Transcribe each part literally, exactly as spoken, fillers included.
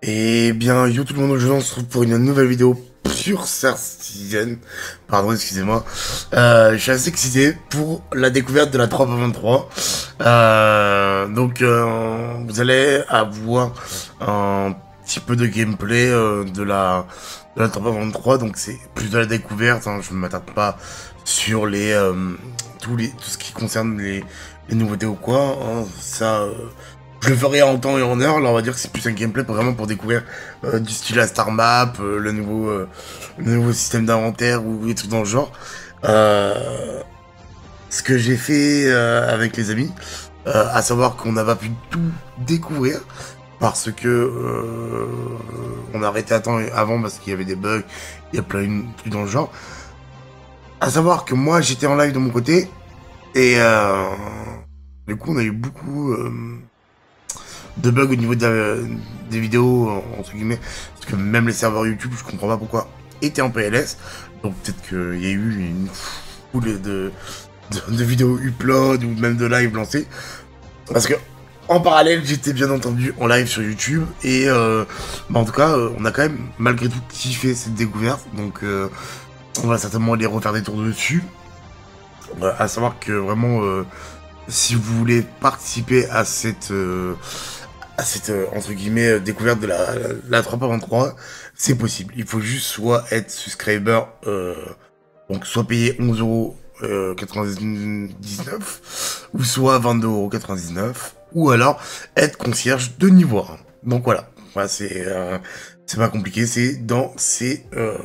Et bien, yo tout le monde, aujourd'hui on se retrouve pour une nouvelle vidéo sur Star Citizen. Pardon, excusez-moi. Euh, je suis assez excité pour la découverte de la trois point vingt-trois. Euh, donc, euh, vous allez avoir un petit peu de gameplay euh, de la de la trois point vingt-trois. Donc, c'est plus de la découverte. Hein, je ne m'attarde pas sur les euh, tous les tout ce qui concerne les, les nouveautés ou quoi. Hein, ça. Euh, Je le ferai en temps et en heure, là on va dire que c'est plus un gameplay pour vraiment pour découvrir euh, du style à Star Map, euh, le nouveau euh, le nouveau système d'inventaire ou des trucs dans le genre. Euh, ce que j'ai fait euh, avec les amis, euh, à savoir qu'on n'a pas pu tout découvrir parce que euh, on a arrêté à temps avant parce qu'il y avait des bugs, il y a plein de trucs dans le genre. À savoir que moi j'étais en live de mon côté et euh, du coup on a eu beaucoup euh, de bugs au niveau de la, des vidéos, entre guillemets, parce que même les serveurs YouTube, je comprends pas pourquoi, étaient en P L S, donc peut-être qu'il y a eu une foule de, de, de vidéos upload ou même de live lancées, parce que en parallèle, j'étais bien entendu en live sur YouTube, et euh, bah en tout cas, on a quand même, malgré tout, kiffé cette découverte, donc euh, on va certainement aller refaire des tours dessus, euh, à savoir que vraiment, euh, si vous voulez participer à cette... Euh, à cette, euh, entre guillemets, euh, découverte de la, la, la trois point vingt-trois, c'est possible. Il faut juste soit être subscriber, euh, donc soit payer onze euros quatre-vingt-dix-neuf, ou soit vingt-deux euros quatre-vingt-dix-neuf, ou alors être concierge de niveau un. Donc voilà, voilà c'est euh, c'est pas compliqué, c'est dans ces... Euh,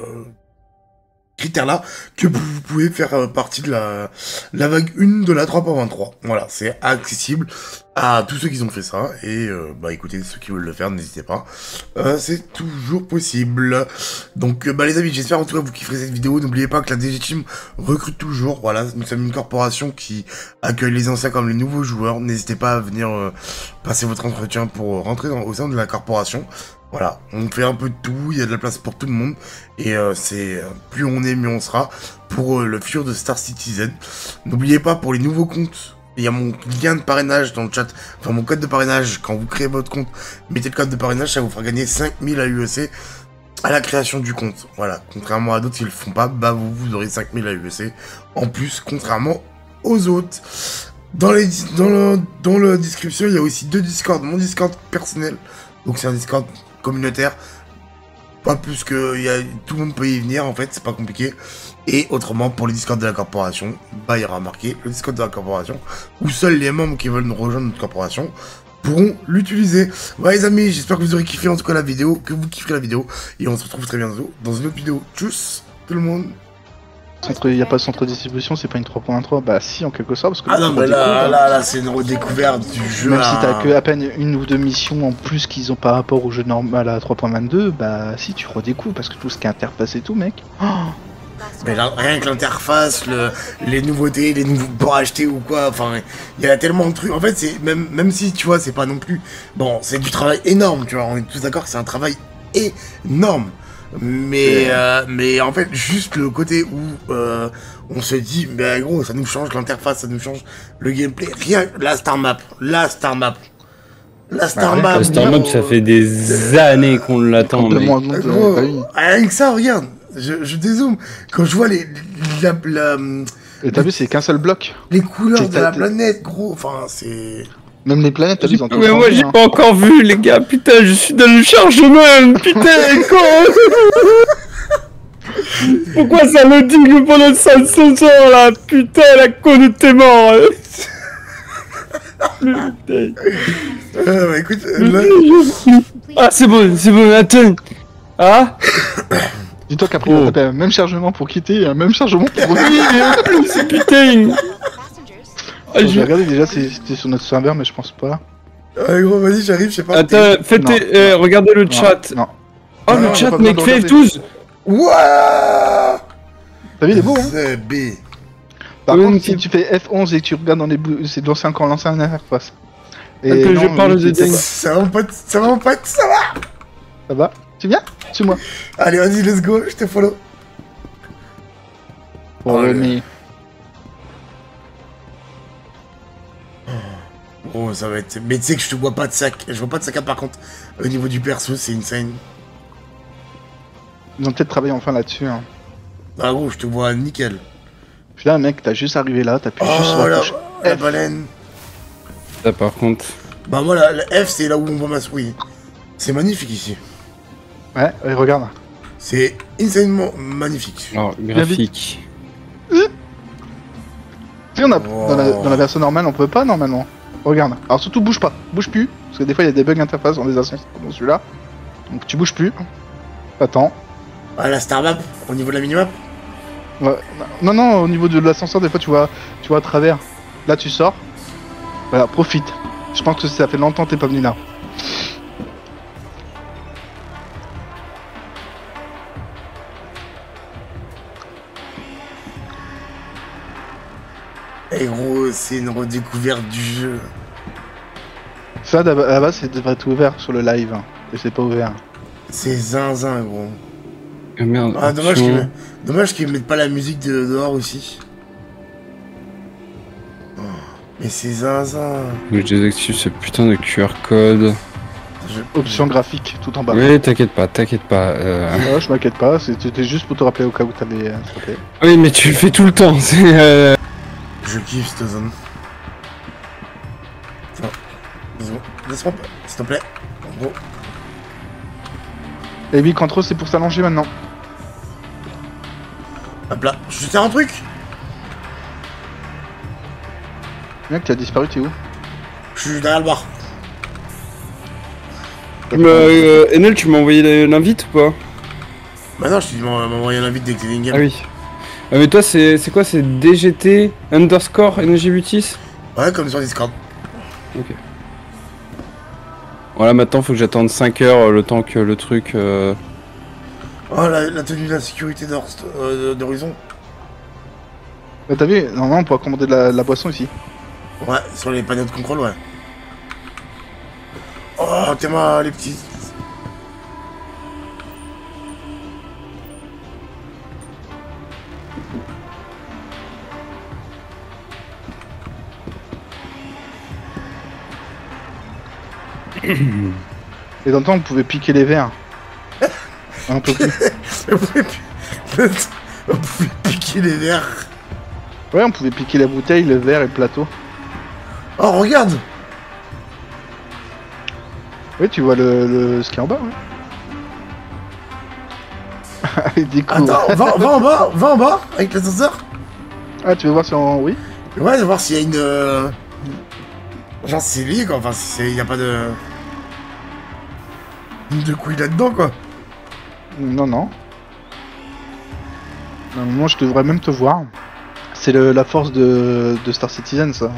critères-là que vous pouvez faire euh, partie de la, la vague un de la trois point vingt-trois. Voilà, c'est accessible à tous ceux qui ont fait ça. Et euh, bah écoutez, ceux qui veulent le faire, n'hésitez pas. Euh, c'est toujours possible. Donc euh, bah les amis, j'espère en tout cas vous kifferez cette vidéo. N'oubliez pas que la D G Team recrute toujours. Voilà, nous sommes une corporation qui accueille les anciens comme les nouveaux joueurs. N'hésitez pas à venir euh, passer votre entretien pour rentrer dans, au sein de la corporation. Voilà, on fait un peu de tout, il y a de la place pour tout le monde, et euh, c'est plus on est, mieux on sera pour euh, le futur de Star Citizen. N'oubliez pas, pour les nouveaux comptes, il y a mon lien de parrainage dans le chat, enfin mon code de parrainage, quand vous créez votre compte, mettez le code de parrainage, ça vous fera gagner cinq mille A U E C à la création du compte. Voilà, contrairement à d'autres qui le font pas, bah vous, vous aurez cinq mille A U E C en plus, contrairement aux autres. Dans, les, dans, le, dans la description, il y a aussi deux Discord, mon Discord personnel, donc c'est un Discord communautaire, pas plus que y a, tout le monde peut y venir en fait, c'est pas compliqué. Et autrement, pour les Discord de la corporation, bah il y aura marqué le Discord de la corporation, où seuls les membres qui veulent nous rejoindre notre corporation pourront l'utiliser. Voilà les amis, j'espère que vous aurez kiffé en tout cas la vidéo, que vous kifferez la vidéo, et on se retrouve très bientôt dans une autre vidéo. Tchuss tout le monde. Il n'y a pas de centre de distribution, c'est pas une trois point vingt-trois, bah si en quelque sorte, parce que ah non mais là, là, là c'est une redécouverte du jeu. Même là. si t'as que à peine une ou deux missions en plus qu'ils ont par rapport au jeu normal à trois point vingt-deux, bah si tu redécouvres, parce que tout ce qui est interface et tout mec. Oh mais là, rien que l'interface, le, les nouveautés, les nouveaux pour acheter ou quoi, enfin, il y a tellement de trucs. En fait, c'est même, même si tu vois, c'est pas non plus. Bon, c'est du travail énorme, tu vois, on est tous d'accord que c'est un travail énorme. Mais, euh, mais en fait, juste le côté où euh, on se dit, mais gros, ça nous change l'interface, ça nous change le gameplay. Rien, la Star Map, la Star Map. La Star Map. La Star Map, ça fait des années qu'on l'attend. Mais... Gros, rien que ça, regarde. Je, je dézoome. Quand je vois les. La, la, Et t'as vu, c'est qu'un seul bloc. Les couleurs de la planète, gros. Enfin, c'est. Même les planètes, t'as vu, ils ont tout. Mais moi, j'ai pas encore vu, les gars. Putain, je suis dans le chargement. Putain, con. Pourquoi ça me dit que pendant le sale ce soir, là? Putain, la conne t'es mort. Putain. Euh, bah, écoute. Là... Ah, c'est bon, c'est bon, attends. Ah? Dis-toi qu'après, oh. T'as un même chargement pour quitter et un même chargement pour revenir. C'est putain. Ah, je vais regarder déjà si c'était sur notre serveur, mais je pense pas. Ouais, gros, vas-y, j'arrive, je sais pas. Attends, faites euh, regardez le chat. Non. Oh, non, le chat, mec, fait F douze. Wouah. T'as vu, il est beau, hein? C'est B. Par oui, contre, si tu fais F onze et que tu regardes dans les bouts, c'est de l'ancien quand l'ancien interface. Et que je parle de dingue. Ça va, mon pote, ça va, mon pote, ça va. Ça va? Tu viens? Suis-moi. Allez, vas-y, let's go, je te follow. Oh, mais... Oh, ça va être... Mais tu sais que je te vois pas de sac. Je vois pas de sac à par contre. Au niveau du perso, c'est insane. Ils ont peut-être travaillé enfin là-dessus. Hein. Ah gros, je te vois nickel. Puis là, mec, t'as juste arrivé là, t'as pu juste sur Oh, la la, touche la F. baleine. Là, par contre... Bah moi, la, la F, c'est là où on voit ma souris. C'est magnifique ici. Ouais, ouais, regarde. C'est insanement magnifique. Alors, graphique... Si on a Oh. dans, la, dans la version normale, on peut pas normalement. Regarde. Alors surtout bouge pas, bouge plus, parce que des fois il y a des bugs interface dans les ascenseurs dans celui-là. Donc tu bouges plus. T'attends. Ah, la star map, au niveau de la minimap. Ouais. Non non, au niveau de l'ascenseur, des fois tu vois, tu vois à travers. Là tu sors. Voilà, profite. Je pense que ça fait longtemps que t'es pas venu là. Et gros, c'est une redécouverte du jeu. Ça à la base, c'est devrait être ouvert sur le live, hein, et c'est pas ouvert. C'est zinzin, gros. Ah merde, Ah, dommage attention. qu'ils met- dommage qu'ils mettent pas la musique de dehors aussi. Oh, mais c'est zinzin. Faut que je désactive ce putain de Q R code. Je- Option graphique, tout en bas. Oui, t'inquiète pas, t'inquiète pas. Euh... Ouais, je m'inquiète pas, c'était juste pour te rappeler au cas où t'avais euh, sauté. Oui, mais tu le fais tout le temps, c'est... Euh... Je kiffe cette zone. Tiens, laisse-moi, laisse-moi, s'il te plaît. En gros. Et oui, contrôle, c'est pour s'allonger maintenant. Hop là, je te sers un truc. Mec, tu as disparu, t'es où? Je suis derrière le bar. Tu m'as, euh, Enel, tu m'as envoyé l'invite ou pas? Bah non, je t'ai dit, m'en- m'envoyer un invite dès que t'es in game. Ah oui. Ah mais toi, c'est c'est quoi? C'est D G T underscore N G Butis? Ouais, comme sur Discord. Ok. Voilà, maintenant, faut que j'attende cinq heures euh, le temps que le truc... Euh... Oh, la, la tenue de la sécurité d'Hor- euh, d'Horizon. Bah, t'as vu, normalement on pourra commander de la, de la boisson ici. Ouais, sur les panneaux de contrôle, ouais. Oh, t'es mal, les petits. Et dans le temps, on pouvait piquer les verres. Ah, on peut plus. On pouvait pi- on pouvait piquer les verres. Ouais, on pouvait piquer la bouteille, le verre et le plateau. Oh, regarde. Oui, tu vois le, le... ce qui est en bas, ouais. Du coup... Attends, va, va en bas, va en bas, avec l'ascenseur. Ah, tu veux voir si on... Oui. Ouais, je vais voir s'il y a une... euh, genre, c'est lié, quoi. Enfin, il y a pas de... de couilles là-dedans, quoi. Non, non. Normalement, je devrais même te voir. C'est le- la force de... de Star Citizen, ça.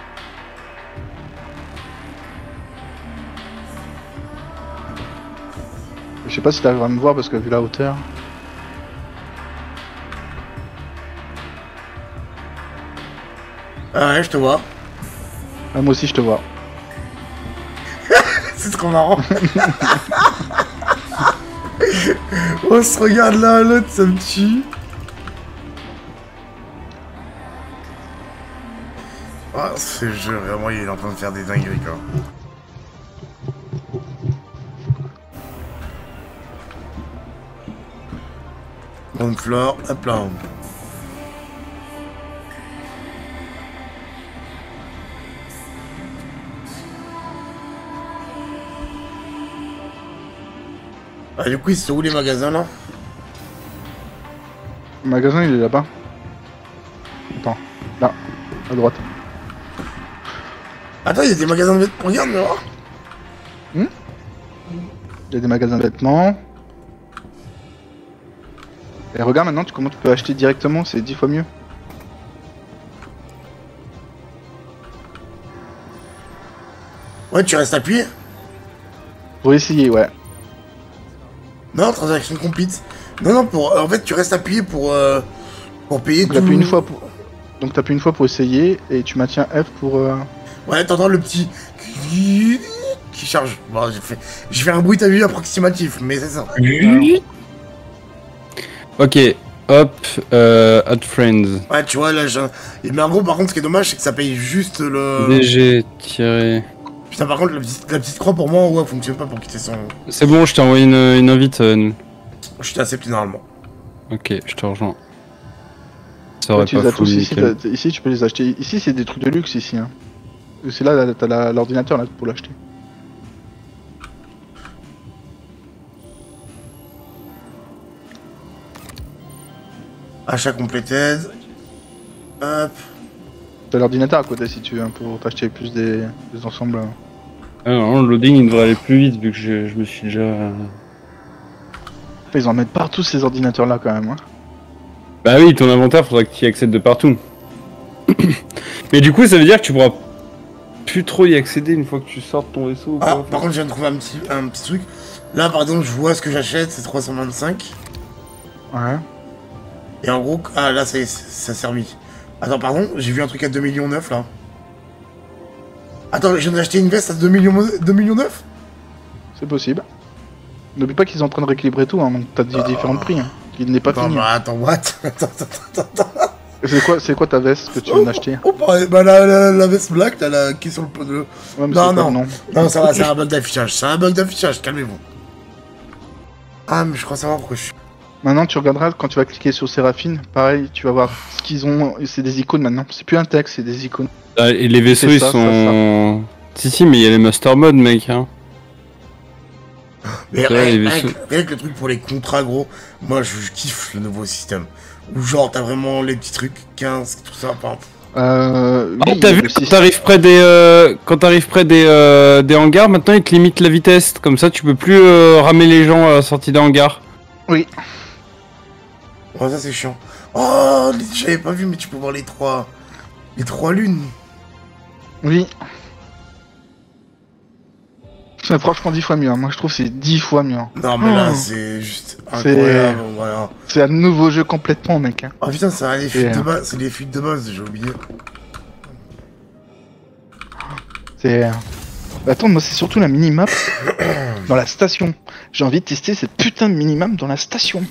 Je sais pas si t'arriveras à me voir parce que vu la hauteur... Ah ouais, je te vois. Ah, moi aussi, je te vois. C'est trop marrant. On se regarde l'un à l'autre, ça me tue. Ah, ce jeu, vraiment, il est en train de faire des dingueries, quoi. Ground floor, hop là. Ah, du coup, ils sont où les magasins, là? Le magasin, il est là-bas. Attends. Là. À droite. Attends, il y a des magasins de vêtements. Regarde, mais voir. Il y a des magasins de vêtements. Et regarde maintenant tu- comment tu peux acheter directement, c'est dix fois mieux. Ouais, tu restes appuyé. Pour essayer, ouais. Non, transaction complete. Non, non, pour... en fait, tu restes appuyé pour... euh, pour payer Donc tout. t'appuies une fois pour... Donc t'appuies une fois pour essayer et tu maintiens F pour... euh, Ouais, t'entends le petit... qui charge. Bon, j'ai fait... j'ai fait un bruit, t'as vu, approximatif, mais c'est ça. Ok, hop, euh, add friends. Ouais, tu vois, là, j'ai... Mais en gros, par contre, ce qui est dommage, c'est que ça paye juste le... D G tiré... Putain, par contre, la petite, la petite croix, pour moi, ouais, fonctionne pas pour quitter son... C'est bon, je t'ai envoyé une, une invite. Euh... Je t'ai accepté normalement. Ok, je te rejoins. Ça aurait tu pas les as fou, tous ici, nickel. t'as- ici, tu peux les acheter. Ici, c'est des trucs de luxe, ici. Hein. C'est là, là, t'as la- l'ordinateur là pour l'acheter. Achat completed. Hop. T'as l'ordinateur à côté si tu veux, hein, pour t'acheter plus des, des ensembles. hein. Ah non, le loading il devrait aller plus vite vu que je, je me suis déjà... Ils en mettent partout ces ordinateurs là quand même. Hein. Bah oui, ton inventaire faudra que tu y accèdes de partout. Mais du coup ça veut dire que tu pourras plus trop y accéder une fois que tu sors de ton vaisseau ou Ah, quoi. par contre, je viens de trouver un petit, un petit truc. Là, par exemple, je vois ce que j'achète, c'est trois cent vingt-cinq. Ouais. Et en gros, ah là, ça y est, ça s'est remis. Attends, pardon, j'ai vu un truc à deux millions neuf là. Attends, je viens d'acheter une veste à deux millions neuf. C'est possible. N'oublie pas qu'ils sont en train de rééquilibrer tout, hein, donc t'as des différents prix. Hein. Il n'est pas Attends, fini. bah, attends, what? Attends, attends, attends, attends. C'est quoi, c'est quoi ta veste que tu viens d'acheter? Oh, bah, bah la, la, la veste black, là, là, qui est sur le pot de... Ouais, mais Non, c'est quoi non. le nom Non, ça va, c'est un bug d'affichage. C'est un bug d'affichage, calmez-vous. Ah, mais je crois savoir pourquoi je suis... Maintenant, tu regarderas quand tu vas cliquer sur Séraphine. Pareil, tu vas voir ce qu'ils ont. C'est des icônes maintenant. C'est plus un texte, c'est des icônes. Ah, et les vaisseaux C'est ils ça, sont... Si si mais il y a les master mode mec hein. Mais C'est vrai, rien, les rien vaisseaux. que- rien que le truc pour les contrats, gros, moi, je, je kiffe le nouveau système. Où genre, t'as vraiment les petits trucs, quinze, tout ça, par exemple. Euh. Ah, oui, t'as il y a vu le quand système- t'arrives près des euh, quand t'arrives près des euh, des hangars, maintenant ils te limitent la vitesse, comme ça tu peux plus euh, ramer les gens à la sortie des hangars. Oui. Oh, ça, c'est chiant. Oh, les- j'avais pas vu, mais tu peux voir les trois... Les trois lunes. Oui. C'est franchement dix fois mieux. hein. Moi, je trouve que c'est dix fois mieux. hein. Non, mais là, Oh. c'est juste C'est- incroyable, voilà. C'est un nouveau jeu complètement, mec. hein. Oh putain, c'est les fuites Et, de euh, base, c'est les fuites de base, j'ai oublié. C'est. euh, Attends, moi, c'est surtout la minimap dans la station. J'ai envie de tester cette putain de minimap dans la station.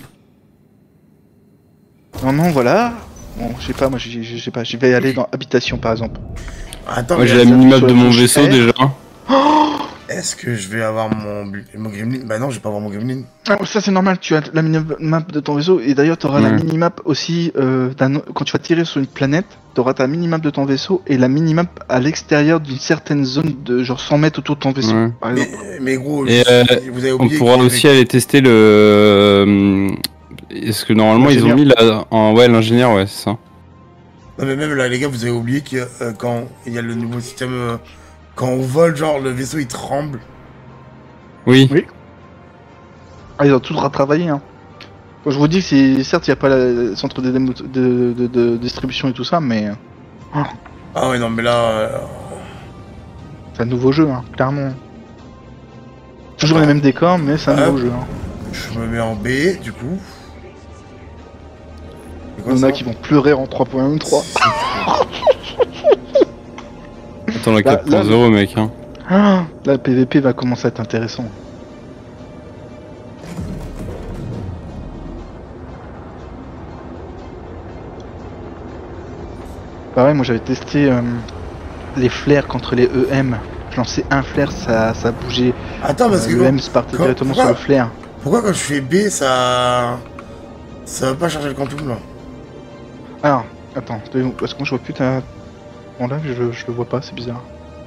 Non, non, voilà. Bon, je sais pas, moi, j'ai- j'ai- je sais pas, je vais aller dans habitation par exemple. Attends, Moi mais j'ai la est-ce- minimap sur de la mon touche vaisseau R. déjà. est-ce que je vais avoir mon, bu- mon gremlin? Bah non, je vais pas avoir mon gremlin. Ah, ça c'est normal, tu as la minimap de ton vaisseau et d'ailleurs tu auras la Ouais. minimap aussi euh, d'un o- quand tu vas tirer sur une planète, tu auras ta minimap de ton vaisseau et la minimap à l'extérieur d'une certaine zone de genre cent mètres autour de ton vaisseau. Ouais. Par Mais, exemple. mais gros, Et, je- euh, vous avez On oublié pourra qu'il y aussi avait- aller tester le euh, est-ce que normalement ils ont mis la en ouais l'ingénieur ouais c'est ça. Non mais même là les gars, vous avez oublié que euh, quand il y a le nouveau système, euh, quand on vole, genre le vaisseau il tremble. Oui. Ah, ils ont tout retravaillé. Hein. Quand je vous dis que c'est certes il n'y a pas le centre de, démo- de, de- de distribution et tout ça, mais euh, Ah ouais non mais là... euh, c'est un nouveau jeu, hein, clairement. Toujours Attends. les mêmes décors, mais c'est un Ah. nouveau jeu. Hein. je me mets en B du coup. C'est quoi Il y en ça a qui vont pleurer en trois point trois. Attends la Là- quatre point zéro mec hein. Ah, là, le P V P va commencer à être intéressant. Pareil, moi j'avais testé euh, les flares contre les E M. Je lançais un flare, ça, ça bougeait. Attends parce que... Euh, le E M se partait quand- directement pourquoi- sur le flare. Pourquoi quand je fais B ça... Ça va pas charger le quantum là? Alors, attends, parce que moi je vois plus ta... Bon là, je, je le vois pas, c'est bizarre.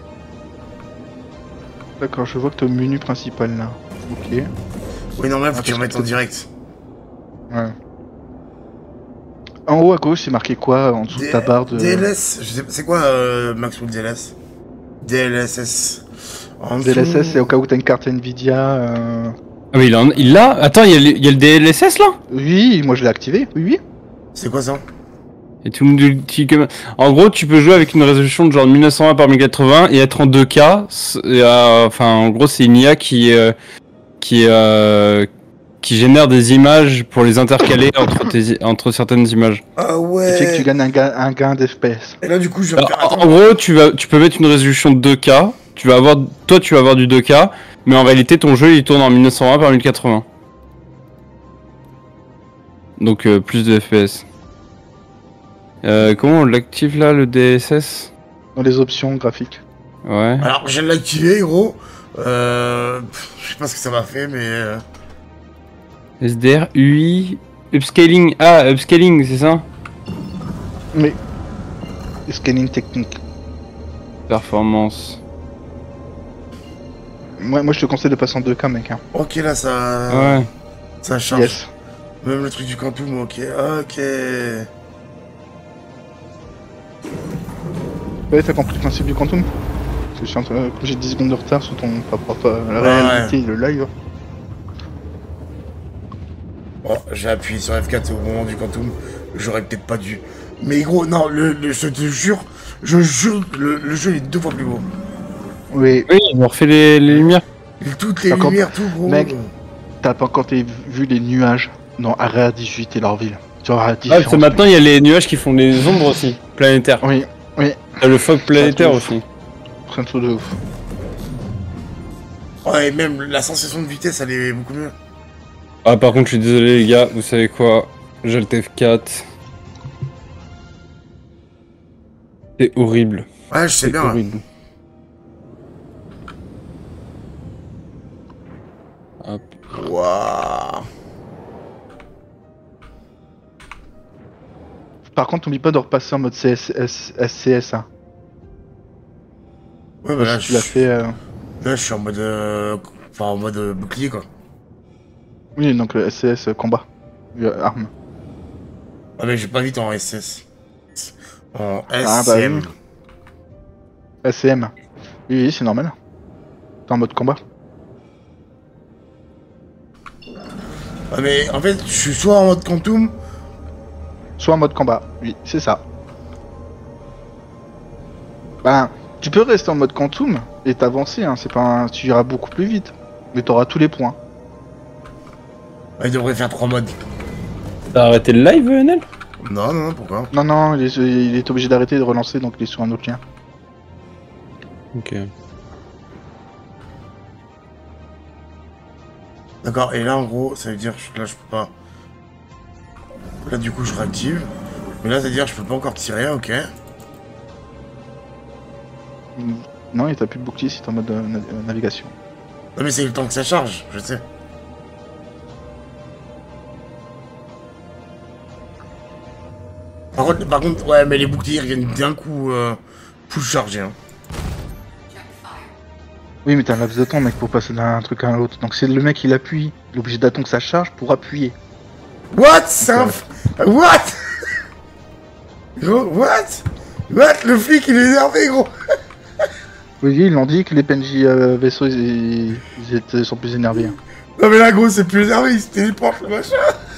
D'accord, je vois que t'es au menu principal là. Ok. Oui non mais là faut Ah, que tu parce remettes que en peut- direct. Ouais. En haut à gauche, c'est marqué quoi en dessous de ta barre de... D L S, je sais c'est quoi euh, Maxwell D L S? D L S S. En D L S S, dessous- c'est au cas où t'as une carte Nvidia. Euh... Ah mais il en il l'a attends il y, a le- il y a le D L S S là. Oui, moi je l'ai activé, oui, oui. C'est quoi ça? Et tout le monde dit que- En gros, tu peux jouer avec une résolution de genre mille neuf cent vingt par mille quatre-vingts et être en deux K. C'est- euh, Enfin, en gros, c'est une I A qui euh, qui euh, qui génère des images pour les intercaler entre tes entre certaines images. Ah Ça ouais. fait que tu gagnes un gain, un gain d'F P S. Et là du coup je vais me Alors, faire... en Attends. gros, tu vas tu peux mettre une résolution de deux K. Tu vas avoir toi, tu vas avoir du deux K, mais en réalité, ton jeu il tourne en mille neuf cent vingt par mille quatre-vingts. Donc euh, plus de F P S. Euh, comment on l'active là, le D S S? Dans les options graphiques. Ouais. Alors, je viens de l'activer, gros. Euh... pff, Je sais pas ce que ça m'a fait, mais... euh, S D R, U I, upscaling. Ah, upscaling, c'est ça? Oui. Scanning technique. Performance. Moi, moi je te conseille de passer en deux K, mec. Hein. Ok, là, ça... Ouais. Ça charge. Yes. Même le truc du Quantum, ok. Ok. Ouais, t'as compris le principe du quantum? Parce que je suis en train- comme j'ai dix secondes de retard sur ton par rapport à la Ouais, réalité et le live. Bon, j'ai appuyé sur F quatre au moment du Quantum. J'aurais peut-être pas dû. Mais gros, non, le, le- je te jure, je jure, le, le jeu est deux fois plus beau. Oui, Oui, on refait les, les lumières. Toutes les D'accord. lumières, tout gros. Mec. t'as pas encore t- vu les nuages dans Area dix-huit et leur ville. Tu vois la Ah, différence. parce que maintenant il y a les nuages qui font les ombres aussi, planétaires. Oui, oui, T'as le fog planétaire Ça, aussi. c'est un truc de ouf. Ouais, et même la sensation de vitesse, elle est beaucoup mieux. Ah, par contre, je suis désolé, les gars, vous savez quoi? J'ai le F quatre. C'est horrible. Ouais, je sais C'est bien. Ouais. horrible. Hop. Waouh. Par contre, n'oublie pas de repasser en mode C S S S C S. Hein. Ouais, bah là, Si je, tu l'as fait. euh, là, je suis en mode. euh, Enfin, en mode euh, bouclier, quoi. Oui, donc le S C S euh, combat. Euh, arme. Ah, mais j'ai pas vite en S S. En Ah, bah S C M. oui. S C M. Oui, oui, c'est normal. T'es en mode combat. Ah, mais en fait, je suis soit en mode Quantum. Soit en mode combat. Oui, c'est ça. Ben, tu peux rester en mode quantum et t'avancer. Hein. C'est pas un... Tu iras beaucoup plus vite. Mais t'auras tous les points. Ah, il devrait faire trois modes. T'as arrêté le live, N L? Non, non, non, pourquoi? Non, non, il est, il est obligé d'arrêter de relancer, donc il est sur un autre lien. Ok. D'accord, et là, en gros, ça veut dire que là, je peux pas. Là, du coup, je réactive. Mais là, ça veut dire que je peux pas encore tirer, ok. Non, il t'a plus de bouclier si t'es en mode euh, na- euh, navigation. Non, mais c'est le temps que ça charge, je sais. Par contre, par contre, ouais, mais les boucliers viennent d'un coup euh, full chargé. Hein. Oui, mais t'as un laps de temps, mec, pour passer d'un truc à l'autre. Donc si le mec il appuie, il est obligé d'attendre que ça charge pour appuyer. What? C'est un... f- What? Gros, what? What? Le flic, il est énervé, gros. Oui, ils l'ont dit que les P N J euh, vaisseaux ils, ils étaient, sont plus énervés. Hein. Non, mais là, gros, c'est plus énervé, il se téléporte, le machin.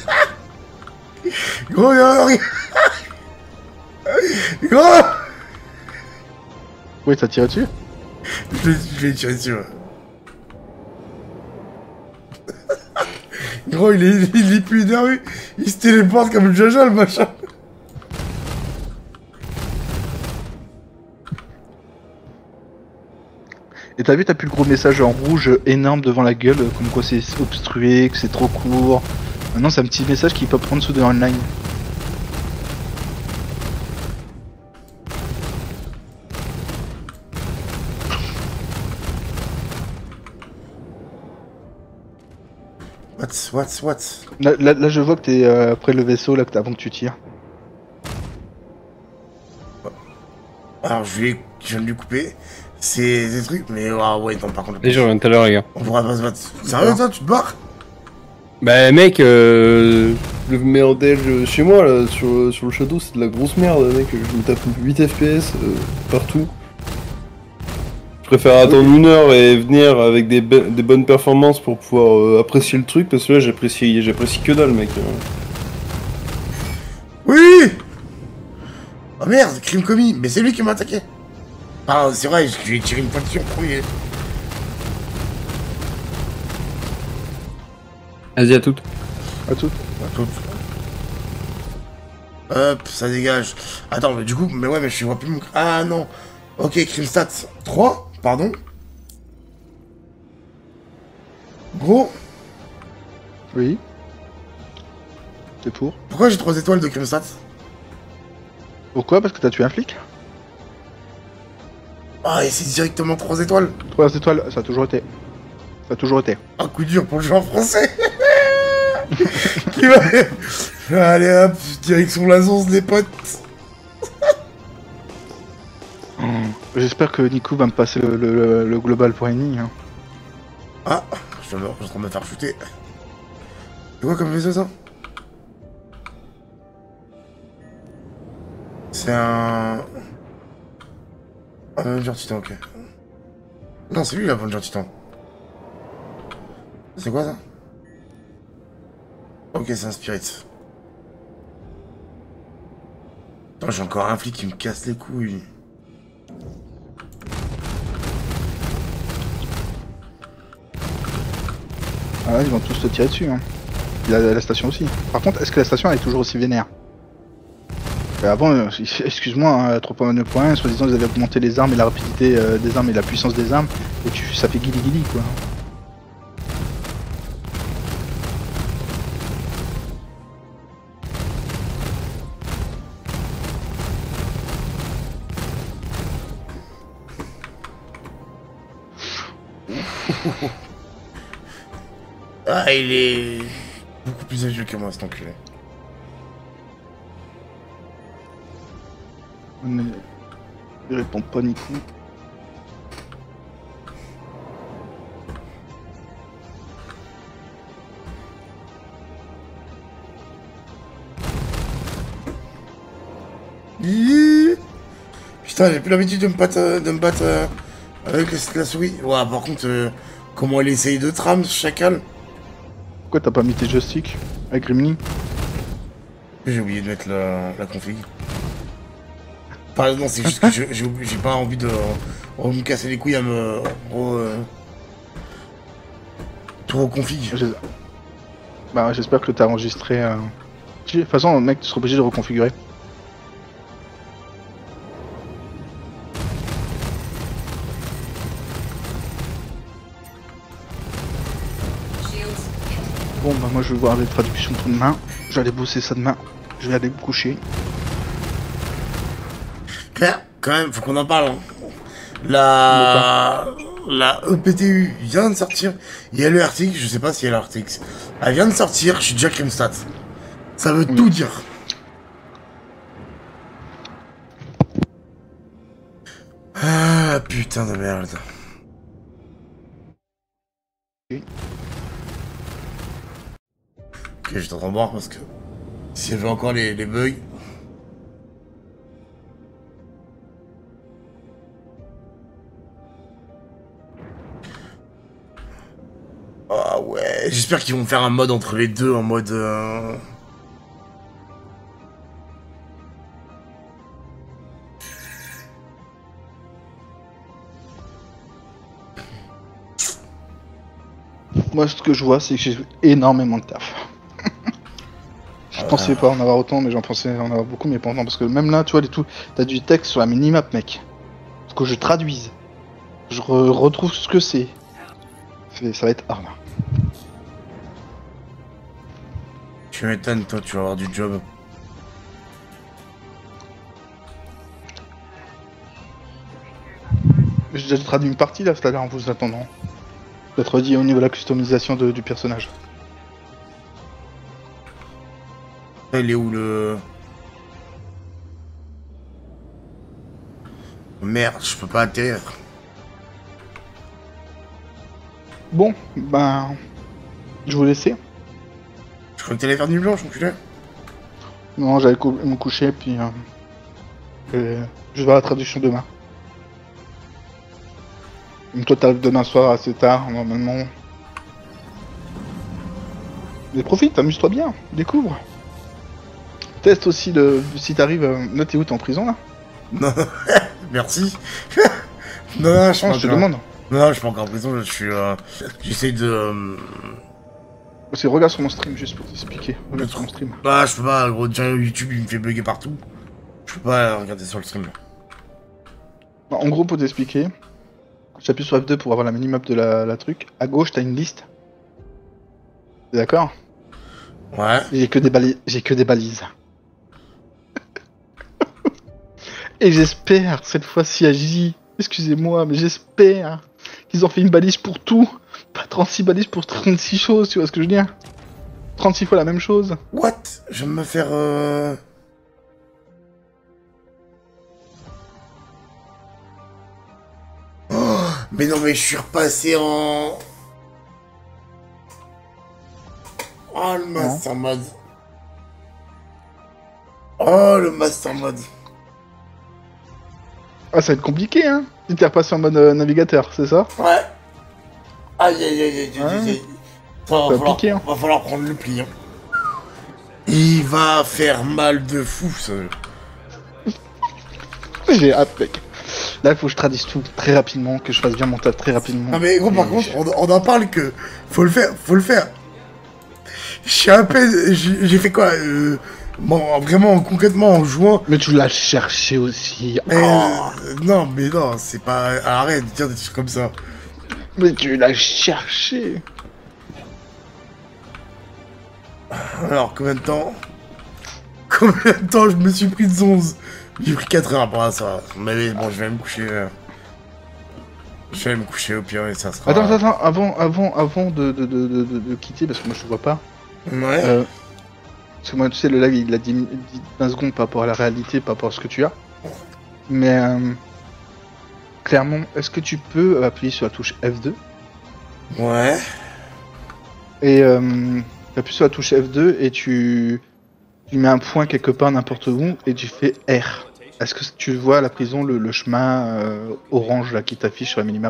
Gros, y'a rien. Gros. Oui, t'as tiré dessus? Je vais, je vais tirer dessus, ouais. Gros, il est, il est plus énervé. Il se téléporte comme le Jaja, le machin. Et t'as vu, t'as plus le gros message en rouge énorme devant la gueule, euh, comme quoi c'est obstrué, que c'est trop court. Maintenant, c'est un petit message qui peut prendre sous de online. What? What? What? Là, là, là, je vois que t'es euh, après le vaisseau, là, que t'as- avant que tu tires. Alors, je vais, je viens de lui couper. C'est des trucs, mais ah ouais, non, par contre. Et je reviens tout à l'heure, les gars. On pourra pas se battre. Sérieux, toi, tu te barres? Bah, mec, euh... Le merdel chez moi là, sur, sur le Shadow, c'est de la grosse merde, mec. Je me tape huit F P S euh, partout. Je préfère attendre une heure et venir avec des, be- des bonnes performances pour pouvoir euh, apprécier le truc, parce que là j'apprécie j'apprécie que dalle, mec. Oui! Oh merde, crime commis. Mais c'est lui qui m'a attaqué. Ah, c'est vrai, je lui ai tiré une fois dessus en premier. Vas-y, à toutes. À tout. Attends. Hop, ça dégage. Attends, mais du coup, mais ouais, mais je vois plus mon... Ah non. Ok, crime stats trois, pardon. Gros, Oui. t'es pour. Pourquoi j'ai trois étoiles de crime stat? Pourquoi? Parce que t'as tué un flic. Ah, et c'est directement trois étoiles. Trois étoiles, ça a toujours été. Ça a toujours été. Un coup dur pour le jeu en français. Qui va... Allez hop, direction la zonze des potes. J'espère que Nico va me passer le, le, le, le global pour ennemi. Hein. Ah, je suis en train de me faire shooter. C'est quoi comme vaisseau ça? C'est un... Un Avenger Titan, ok. Non, c'est lui l'Avenger Titan. C'est quoi ça? Ok, c'est un Spirit. Attends, j'ai encore un flic qui me casse les couilles. Ah là, ils vont tous te tirer dessus. Hein. La, la station aussi. Par contre, est-ce que la station elle est toujours aussi vénère? euh, Avant, euh, excuse-moi, hein, trois point neuf point un, soi-disant ils avaient augmenté les armes et la rapidité euh, des armes et la puissance des armes, et tu, ça fait guili guili quoi. Ah, il est beaucoup plus agile que moi, cet enculé. Il répond pas Nico. Putain, j'ai plus l'habitude de me battre, euh, de me battre euh, avec la souris. Ouais, par contre, euh, comment elle essaye de tram, ce chacal. Pourquoi t'as pas mis tes joysticks avec Rimini? J'ai oublié de mettre la, la config. Pardon, c'est juste que j'ai j'ai pas envie de euh, me casser les couilles à me... Euh, tout reconfig. Bah j'espère que t'as enregistré... Euh... De toute façon, mec, tu seras obligé de reconfigurer. Bon bah moi je vais voir les traductions pour demain. Je vais aller bosser ça demain. Je vais aller me coucher. Quand même, faut qu'on en parle. Hein. La... La E P T U vient de sortir. Il y a le R T X, je sais pas s'il y a le R T X. Elle vient de sortir, je suis déjà Crimstat. Ça veut oui. tout dire. Ah putain de merde. Oui. Ok, j'étais en train de voir parce que s'il y avait encore les, les bugs. Ah ouais, j'espère qu'ils vont faire un mode entre les deux en mode. Euh... Moi, ce que je vois, c'est que j'ai énormément de taf. Je euh... pensais pas en avoir autant, mais j'en pensais en avoir beaucoup, mais pas autant. Parce que même là, tu vois, les tout, t'as du texte sur la minimap, mec. Faut que je traduise. Je re retrouve ce que c'est. Ça va être hard. Tu m'étonnes, toi, tu vas avoir du job. J'ai déjà traduit une partie là, tout à l'heure en vous attendant. Peut-être dit au niveau de la customisation de, du personnage. Il est où le... Merde, je peux pas atterrir. Bon, ben... Je vous laisser. Je crois que t'allais faire nuit blanche, enculé. Non, j'allais cou me coucher, puis... Euh... Et... Je vais voir la traduction demain. Toi, t'arrives demain soir assez tard, normalement. Mais profite, amuse-toi bien, découvre. Teste aussi le... Si t'arrives... Là, t'es où? T'es en prison, là? Non, merci. non, non, je, non, je te demande. Non, non, je suis pas encore en prison, je suis... Euh... J'essaie de... Euh... C'est regarde sur mon stream, juste pour t'expliquer. Regarde sur mon stream. Bah, je peux pas, gros, déjà YouTube, il me fait bugger partout. Je peux pas regarder sur le stream. Bah, en gros, pour t'expliquer, j'appuie sur F deux pour avoir la minimap de la, la truc. À gauche, t'as une liste. T'es d'accord? Ouais. J'ai que des balises. J'ai que des balises. Et j'espère, cette fois-ci à J, excusez-moi, mais j'espère qu'ils ont fait une balise pour tout. Pas trente-six balises pour trente-six choses, tu vois ce que je veux dire? trente-six fois la même chose. What? Je vais me faire... Euh... Oh, mais non, mais je suis repassé en... Oh, le Master Mode. Oh, le Master Mode. Ah, ça va être compliqué, hein? Si t'es repassé en mode euh, navigateur, c'est ça? Ouais. Aïe, aïe, aïe, aïe, aïe, Ouais. aïe, aïe. Ça, va, Ça va falloir, piquer, hein. va falloir prendre le pli, hein. Il va faire mal de fou, ça. J'ai hâte, mec. Là, il faut que je traduise tout très rapidement, que je fasse bien mon tas très rapidement. Non mais gros, par Et- contre, on, on en parle que... Faut le faire, faut le faire. Je suis un peu... J'ai j'ai fait quoi euh, Bon, vraiment, concrètement, en jouant... Mais tu l'as cherché aussi. Mais, Oh, euh, non, mais non, c'est pas... Arrête de dire des trucs comme ça. mais tu l'as cherché. Alors, combien de temps Combien de temps je me suis pris de onze? J'ai pris quatre heures pour ça. Mais bon, je vais me coucher... euh, Je vais me coucher au pire et ça sera... Attends, attends, attends, avant, avant, avant de, de, de, de, de- de quitter, parce que moi je te vois pas. Ouais. Euh, parce que moi, tu sais, le live il a dix, vingt secondes par rapport à la réalité, par rapport à ce que tu as. Mais euh, clairement, est-ce que tu peux appuyer sur la touche F deux Ouais. et euh, tu appuies sur la touche F deux et tu, tu mets un point quelque part n'importe où et tu fais R. Est-ce que tu vois à la prison le, le chemin euh, orange là qui t'affiche sur la minimap?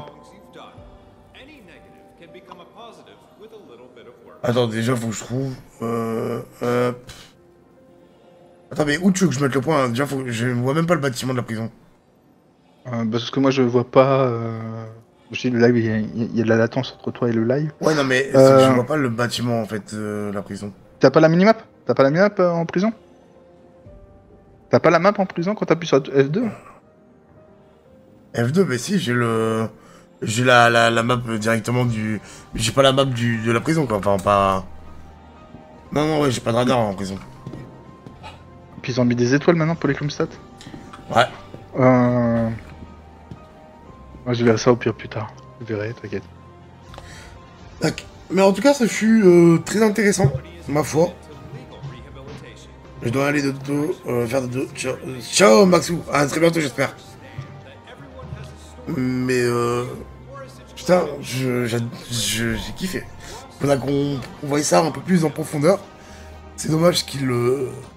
Attends, déjà, faut que je trouve... Euh... euh... Attends, mais où tu veux que je mette le point hein? Déjà, faut... je vois même pas le bâtiment de la prison. Euh, parce que moi je vois pas. Euh... Je dis le live, il y, a, il y a de la latence entre toi et le live. Ouais, non, mais c'est Euh. que je vois pas le bâtiment, en fait, de la prison. T'as pas la minimap? T'as pas la minimap euh, en prison? T'as pas la map en prison quand t'appuies sur F deux? F deux, mais si, j'ai le... J'ai la, la, la map directement du... J'ai pas la map du, de la prison, quoi. Enfin, pas... Non, non, ouais, j'ai pas de radar en prison. Puis ils ont mis des étoiles maintenant pour les Klumstat. Ouais. Euh... Moi je verrai ça au pire plus tard. Je verrai, t'inquiète. Tac. Mais en tout cas, ça fut euh, très intéressant, ma foi. Je dois aller de dos, euh, faire de dos. Ciao, euh, ciao Maxou. À très bientôt, j'espère. Mais euh... Putain, je, j'ai, je- j'ai kiffé. Faudra qu'on on voie ça un peu plus en profondeur. C'est dommage qu'il... Euh...